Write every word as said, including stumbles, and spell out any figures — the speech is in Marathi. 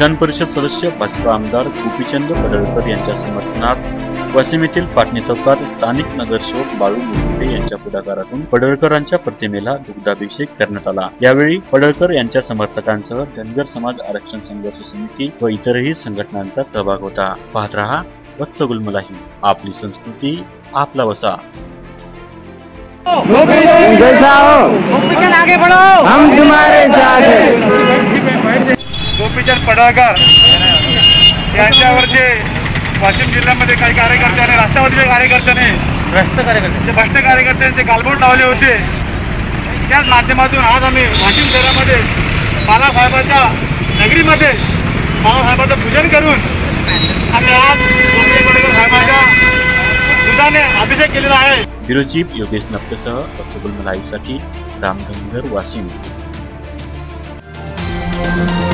विधान परिषद सदस्य भाजपा आमदार गोपीचंद पडळकर यांच्या समर्थनात वाशिम येथील पाटणी चौकात स्थानिक नगरसेवक बाळू मुकुटे यांच्या पुढाकारातून पडळकरांच्या प्रतिमेला दुग्धाभिषेक करण्यात आला। यावेळी पडळकर यांच्या समर्थकांसह धनगर समाज आरक्षण संघर्ष समिती व इतरही संघटनांचा सहभाग होता। पाहत रहा वत्स गुलमलाही, आपली संस्कृती आपला वसा। जैसा हो गोपीचंद आगे बढ़ो, हम तुम्हारे साथ हैं। गोपीचंद पडळकर यांच्यावरचे वाशिम जिल्ह्यामध्ये काही कार्यकर्त्यांनी, राष्ट्रवादीच्या कार्यकर्त्यांनी भ्रष्ट कार्यकर्ते भ्रष्ट कार्यकर्त्यांचे गालबोट लावले होते। त्याच माध्यमातून आज आम्ही वाशिम शहरामध्ये बाळासाहेबांच्या नगरीमध्ये बाळासाहेबांचं पूजन करून आम्ही आज गोपीचंद पडळकर साहेबांच्या दुधाने अभिषेक केलेला आहे। ब्युरो चीफ योगेश नप्तेसह वत्स गुलमलाहीसाठी रामधनगर वाशिम।